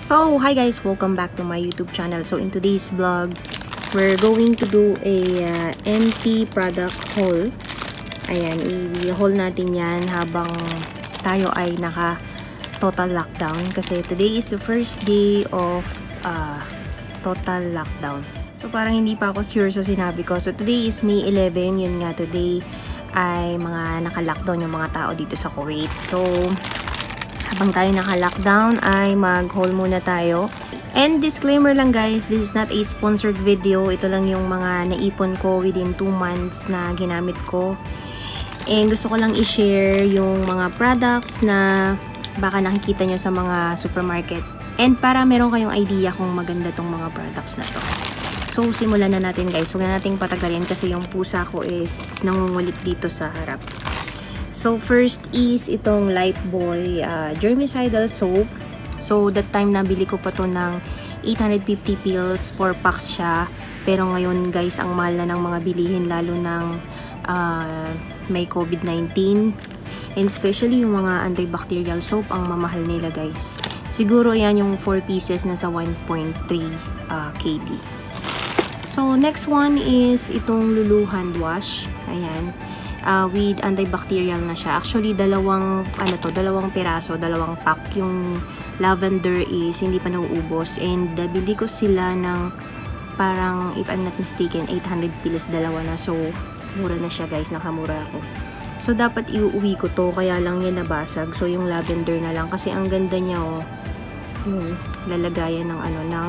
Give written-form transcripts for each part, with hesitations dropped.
So, hi guys! Welcome back to my YouTube channel. So, in today's vlog, we're going to do a empty product haul. Ayan, i-haul natin yan habang tayo ay naka-total lockdown. Kasi today is the first day of total lockdown. So, parang hindi pa ako sure sa sinabi ko. So, today is May 11. Yun nga, today ay mga naka-lockdown yung mga tao dito sa Kuwait. So, habang tayo naka-lockdown ay mag-haul muna tayo. And disclaimer lang guys, this is not a sponsored video. Ito lang yung mga naipon ko within 2 months na ginamit ko. And gusto ko lang i-share yung mga products na baka nakikita nyo sa mga supermarkets. And para meron kayong idea kung maganda tong mga products na to. So, simulan na natin guys. Huwag na nating patagalin kasi yung pusa ko is nangungulit dito sa harap. So, first is itong Lifebuoy germicidal soap. So, that time nabili ko pa to ng 850 pills, 4 packs siya. Pero ngayon guys, ang mahal na ng mga bilihin lalo ng may COVID-19. And especially yung mga antibacterial soap, ang mamahal nila guys. Siguro yan yung 4 pieces na sa 1.3 kb. So, next one is itong Lulu hand wash. Ayan. With antibacterial na siya. Actually, dalawang piraso, dalawang pack. Yung lavender is hindi pa nauubos. And bili ko sila ng parang, if I'm not mistaken, 800 pills dalawa na. So, mura na siya guys. Nakamura ako. So, dapat iuwi ko to. Kaya lang yan nabasag. So, yung lavender na lang. Kasi ang ganda niya, oh. Yung lalagayan ng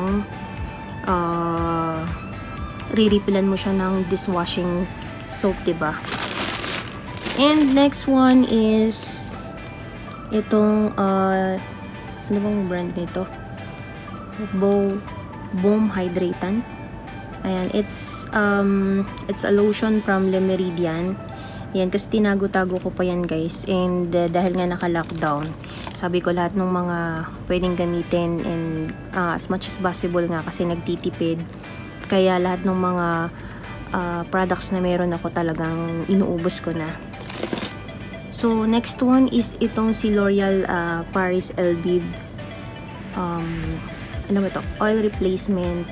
re-refillan mo siya ng dishwashing soap, diba? And next one is itong ano bang brand nito? Boom Hydratant. Ayan, it's a lotion from Le Meridian. Yan, kasi tinago-tago ko pa yan guys. And dahil nga naka-lockdown, sabi ko lahat ng mga pwedeng gamitin and as much as possible nga kasi nagtitipid. Kaya lahat ng mga products na meron ako talagang inuubos ko na. So, next one is itong si L'Oreal Paris Elvive ano ba ito? Oil Replacement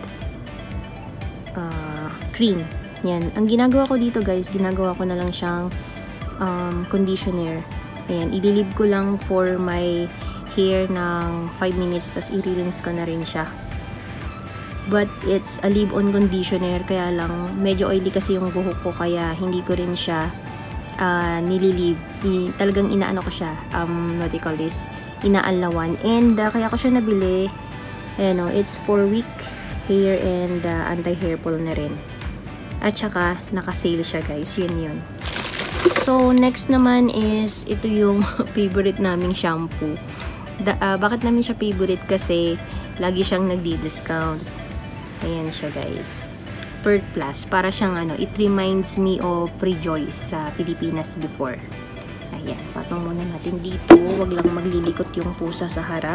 Cream. Yan. Ang ginagawa ko dito guys, ginagawa ko na lang siyang conditioner. Ayan. Ililib ko lang for my hair ng 5 minutes tas i-rinse ko na rin siya. But it's a leave-on conditioner kaya lang medyo oily kasi yung buhok ko kaya hindi ko rin siya nililib. Talagang inaano ko siya, what do you call this? Inaalawan. And kaya ko siya nabili. Ayan o, it's for weak hair and anti-hair pull na rin. At saka, naka-sale siya guys. Yun. So, next naman is, ito yung favorite naming shampoo. Bakit namin siya favorite? Kasi, lagi siyang nagdi-discount. Ayan siya guys. Pert Plus. Para siyang it reminds me of Rejoice sa Pilipinas before. Ayan. Patong muna natin dito. Wag lang maglilikot yung pusa sa harap.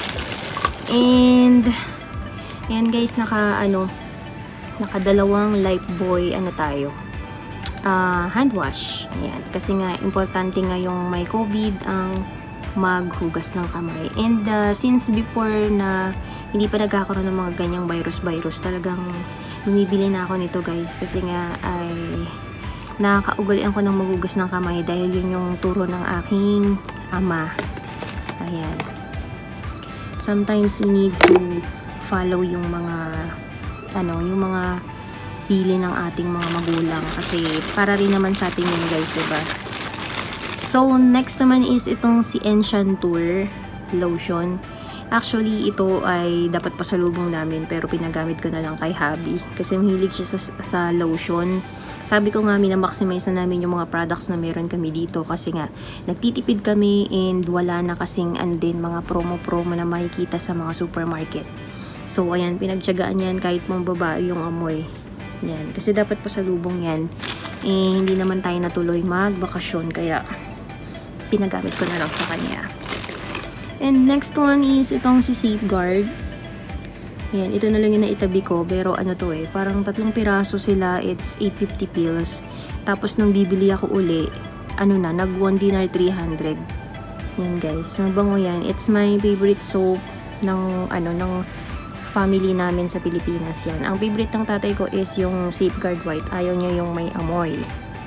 And, ayan guys, nakadalawang Lifebuoy, tayo. Hand wash. Ayan. Kasi nga, importante nga yung may COVID ang maghugas ng kamay. And since before na hindi pa nagkakaroon ng mga ganyang virus, talagang bumibili na ako nito guys. Kasi nga ay nakakaugalian ko ng maghugas ng kamay dahil yun yung turo ng aking ama. Ayan. Sometimes we need to follow yung mga yung mga pili ng ating mga magulang. Kasi para rin naman sa atin yun guys, diba? So, next naman is itong si Enchanteur lotion. Actually, ito ay dapat pasalubong namin pero pinagamit ko na lang kay hubby. Kasi mahilig siya sa lotion. Sabi ko nga, minamaximize na namin yung mga products na meron kami dito. Kasi nga, nagtitipid kami and wala na kasing mga promo na makikita sa mga supermarket. So, ayan, pinagtyagaan yan kahit mong babae yung amoy. Yan. Kasi dapat pasalubong yan. Eh, hindi naman tayo natuloy magbakasyon kaya pinagamit ko na lang sa kanya. And next one is itong si Safeguard. Ayan, ito na lang yung naitabi ko. Pero parang 3 piraso sila. It's 850 pills. Tapos nung bibili ako uli, nag 1 dinar 300. Yan guys. Mabango yan. It's my favorite soap ng family namin sa Pilipinas yan. Ang favorite ng tatay ko is yung Safeguard White. Ayaw niya yung may amoy.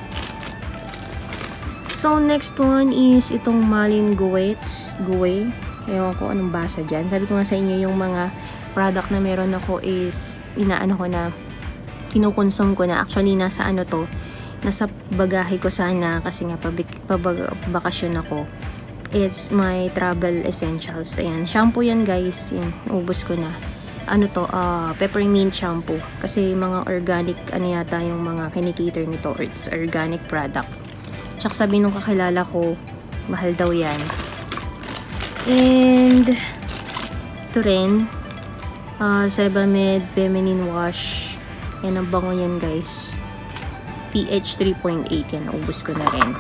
So, next one is itong Malin Guwe. Ewan ko anong basa dyan. Sabi ko nga sa inyo, yung mga product na meron ako is kinukonsum ko na. Actually, nasa nasa bagahe ko sana kasi nga pabakasyon ako. It's my travel essentials. Ayan, shampoo yan guys. Yan, ubos ko na. Peppermint shampoo. Kasi mga organic, yata yung mga kinikater nito. It's organic product. Tsaka sabi nung kakilala ko, mahal daw yan. And, ito rin, Sebamed Feminine Wash. Yan, ang bango yan guys. pH 3.8 yan. Ubus ko na rin.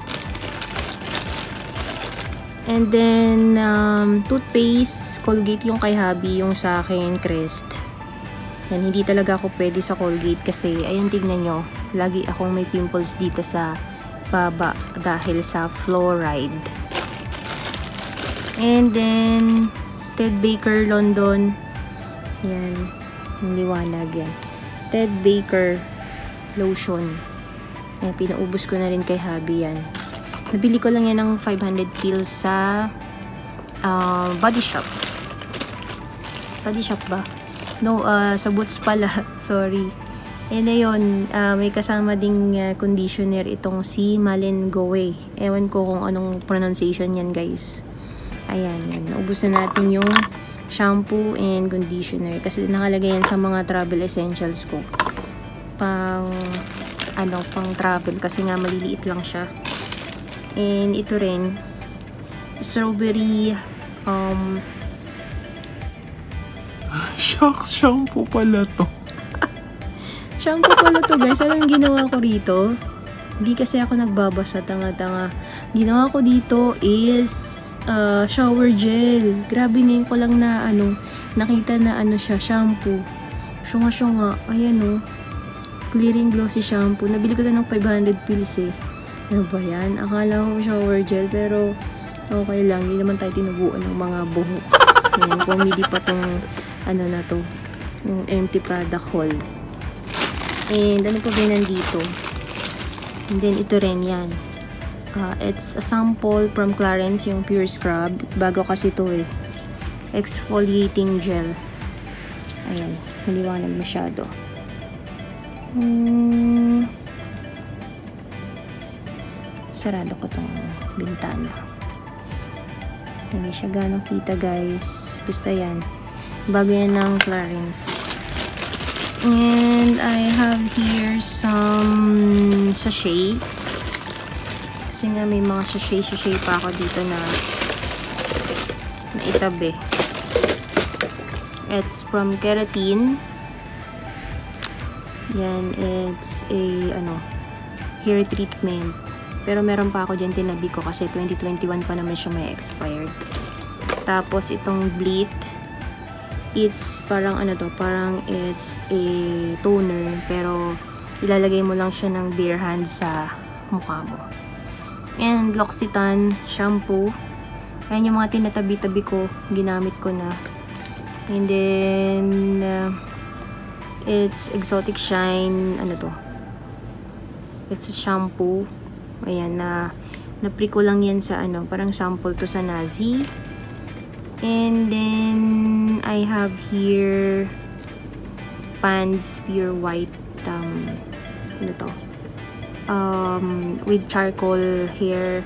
And then, toothpaste, Colgate yung kay hubby, yung sa akin, Crest. Yan, hindi talaga ako pwede sa Colgate kasi, ayun, tignan nyo, lagi akong may pimples dito sa baba dahil sa fluoride. And then, Ted Baker London. Yan, yung liwanag yan. Ted Baker lotion. Ayan, pinaubos ko na rin kay hubby yan. Nabili ko lang yan ng 500 pills sa Body Shop. Body Shop ba? No, sa Boots pala. Sorry. And ayun, may kasama ding conditioner itong si Malin Guwe. Ewan ko kung anong pronunciation yan guys. Ayan, yan. Naubos na natin yung shampoo and conditioner. Kasi nakalagay yan sa mga travel essentials ko. Pang travel kasi nga maliliit lang siya. And ito rin, strawberry shucks, shampoo pala to. Shampoo pala to guys. Alam yung ginawa ko rito? Hindi kasi ako nagbabasa, tanga-tanga. Ginawa ko dito is shower gel. Grabe, ngayon ko lang na nakita na siya, shampoo. Syunga-syunga. Ayan clearing glossy shampoo. Nabili ko na ng 500 pills eh. Ano ba yan? Akala ko shower gel, pero okay lang. Hindi naman tayo tinubuan ng mga buhok. Ayan, comedy pa tong yung empty product haul. And ano pa ba nandito? And then ito rin yan. It's a sample from Clarins, yung Pure Scrub. Bago kasi ito eh. Exfoliating gel. Ayan, maliwanag masyado. Sarado ko tong bintana. Hindi siya ganong kita guys. Basta yan. Bago yan ng Clarins. And I have here some sachet. Kasi nga may mga sachet pa ako dito na itabi. It's from Keratin. Yan, it's a hair treatment. Pero meron pa ako dyan tinabi ko kasi 2021 pa naman siya may expired. Tapos itong Bleach, it's parang parang it's a toner pero ilalagay mo lang siya ng bare hand sa mukha mo. And L'Occitane shampoo. Ayan yung mga tinatabi-tabi ko, ginamit ko na. And then it's Exotic Shine, it's a shampoo. Ayan, na-pre ko lang yan sa parang sample to sa Nazi. And then I have here Pond's Pure White with charcoal hair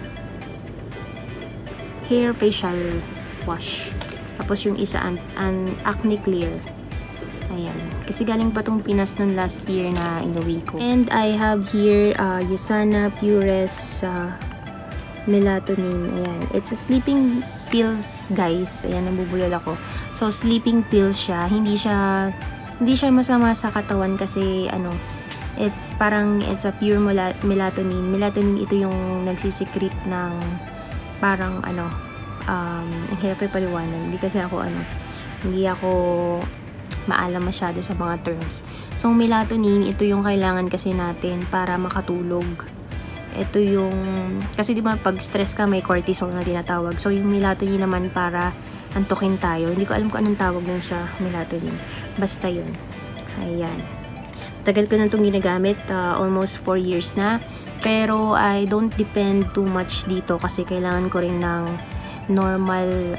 facial wash. Tapos yung isa an acne clear. Ayan. Kasi galing pa tong Pinas nun last year na inuwi ko. And I have here Usana Pures melatonin. Ayan. It's a sleeping pills, guys. Ayan, nabubulol ako. So, sleeping pills siya. Hindi siya masama sa katawan kasi it's a pure melatonin. Melatonin ito yung nagsisecrete ng parang ang hirap ay paliwanag. Hindi ako maalam masyado sa mga terms. So, melatonin, ito yung kailangan kasi natin para makatulog. Ito yung, kasi di ba pag stress ka, may cortisol na tinatawag. So, yung melatonin naman para antukin tayo. Hindi ko alam kung anong tawag nun sa melatonin. Basta yun. Ayan. Tagal ko na itong ginagamit. Almost 4 years na. Pero I don't depend too much dito kasi kailangan ko rin ng normal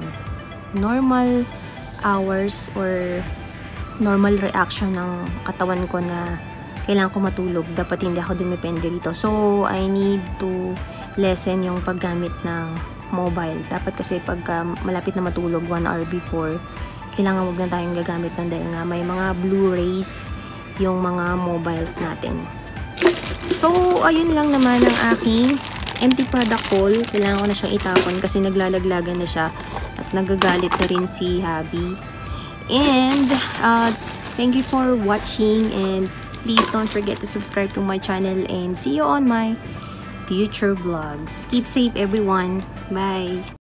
hours or normal reaction ng katawan ko na kailangan ko matulog. Dapat hindi ako dumepende dito. So, I need to lessen yung paggamit ng mobile. Dapat kasi pagka malapit na matulog 1 hour before, kailangan wag na tayong gagamit ng dahil nga may mga blue rays yung mga mobiles natin. So, ayun lang naman ang aking empty product haul. Kailangan ko na siyang itapon kasi naglalaglagan na siya at nagagalit na rin si Habi. And, thank you for watching and please don't forget to subscribe to my channel and see you on my future vlogs. Keep safe everyone. Bye!